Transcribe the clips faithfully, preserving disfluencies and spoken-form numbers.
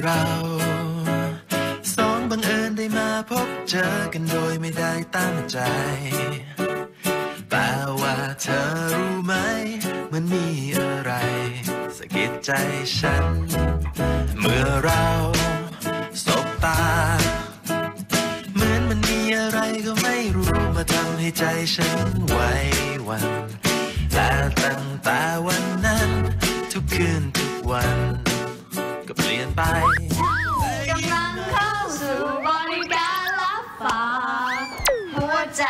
เราสองบังเอิญได้มาพบเจอกันโดยไม่ได้ตั้งใจแต่ว่าเธอรู้ไหมมันมีอะไรสะกิดใจฉันเมื่อเราสบตาเหมือนมันมีอะไรก็ไม่รู้มาทำให้ใจฉันไหวหวั่นและตั้งแต่วันนั้นทุกคืนทุกวันก็เปลี่ยนไปกำลังเข้าสู่บริการรับฝากหัวใจ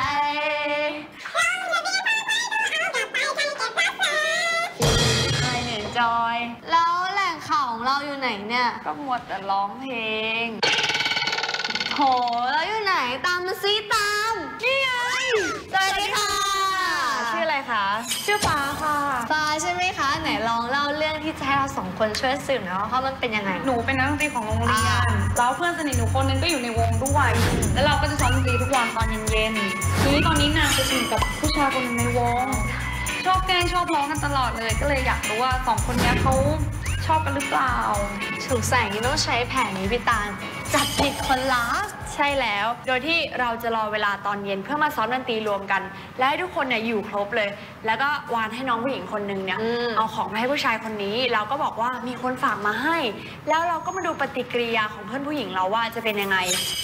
ใครเนี่ยจอยแล้วแหล่งข่าวของเราอยู่ไหนเนี่ยก็หมดแต่ร้องเพลงโหแล้วอยู่ไหนตามมาซิตามนี่ไงสวัสดีค่ะชื่ออะไรคะชื่อฟ้าค่ะฟ้าใช่ไหมคะไหนลองเล่าเรื่องที่จะให้เราสองคนช่วยสืบหน่อยว่ามันเป็นยังไงหนูเป็นนักดนตรีของโรงเรียนแล้วเพื่อนสนิทหนูคนนึงก็อยู่ในวงด้วยแล้วเราก็จะซ้อมดนตรีทุกวันตอนเย็นๆทีนี้ตอนนี้นางไปสนิทกับผู้ชายคนนึงในวงชอบแกล้งชอบร้องกันตลอดเลยก็เลยอยากรู้ว่าสองคนนี้เขาชอบกันหรือเปล่าถูกใส่นี่ต้องใช้แผนนี้พี่ตาลจับผิดคนรักใช่แล้วโดยที่เราจะรอเวลาตอนเย็นเพื่อมาซ้อมดนตรีรวมกันและให้ทุกคนเนี่ยอยู่ครบเลยแล้วก็วานให้น้องผู้หญิงคนนึงเนี่ยเอาของมาให้ผู้ชายคนนี้เราก็บอกว่ามีคนฝากมาให้แล้วเราก็มาดูปฏิกิริยาของเพื่อนผู้หญิงเราว่าจะเป็นยังไง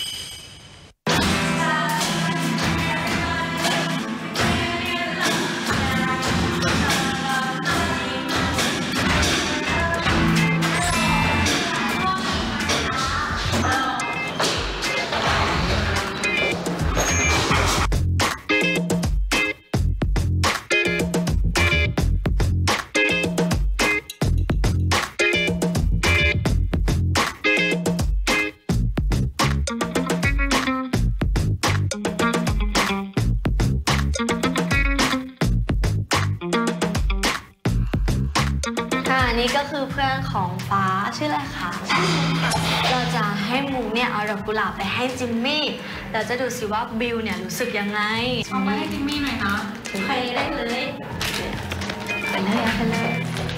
นี่ก็คือเพื่อนของฟ้าชื่ออะไรคะเราจะให้มุกเนี่ยเอาดอกกุหลาบไปให้จิมมี่เราจะดูสิว่าบิลเนี่ยรู้สึกยังไงเอาไปให้จิมมี่หน่อยนะใครได้เลยไปเลยไปเลย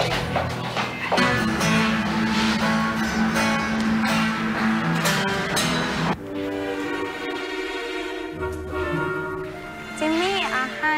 จิมมี่เอาให้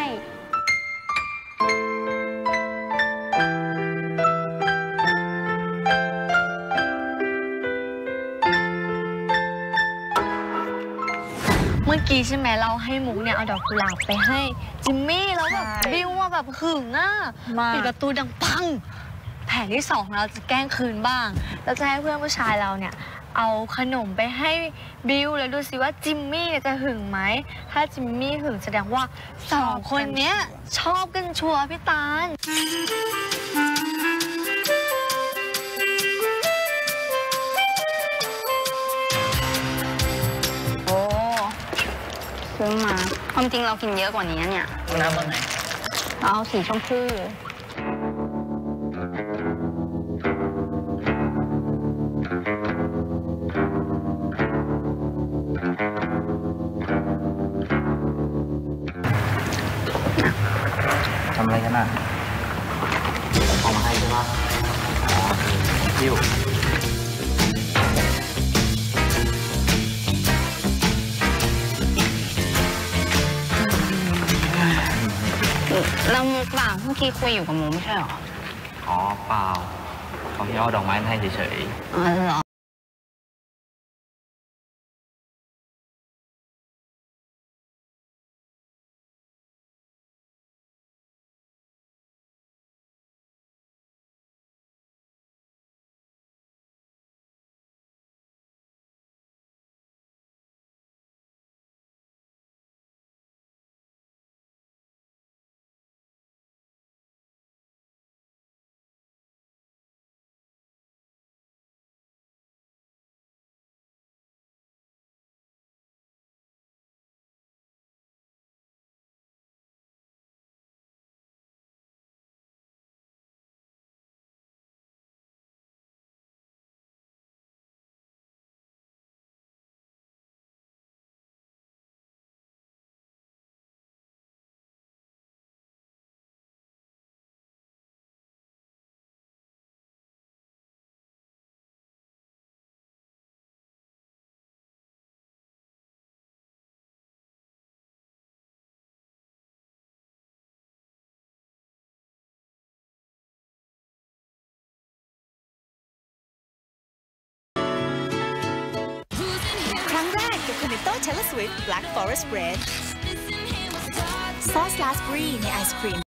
เมื่อกี้ใช่ไหมเราให้มุกเนี่ยเอาดอกกุหลาบไปให้จิมมี่แล้วแบบบิวว่าแบบหึงอ่ะปิดประตูดังปังแผนที่สองเราจะแกล้งคืนบ้างเราจะให้เพื่อนผู้ชายเราเนี่ยเอาขนมไปให้บิวแล้วดูสิว่าจิมมี่จะหึงไหมถ้าจิมมี่หึงแสดงว่าสองคนเนี้ยชอบกันชัวร์พี่ตาลซื้อมาความจริงเรากินเยอะกว่านี้เนี่ยน้ำตอนไหนเราเอาสีชมพูทำอะไรกันน่ะเอามาให้ใช่ปะอ๋อยิ้วแล้วมุกล่ะเมื่อกี้คุยอยู่กับมุกไม่ใช่หรออ๋อเปล่าเขาแค่เอาดอกไม้ให้เฉยๆอ๋อเหรอ Taylor Swift Black Forest Red ซอสราสเบอร์รี่ในไอศครีม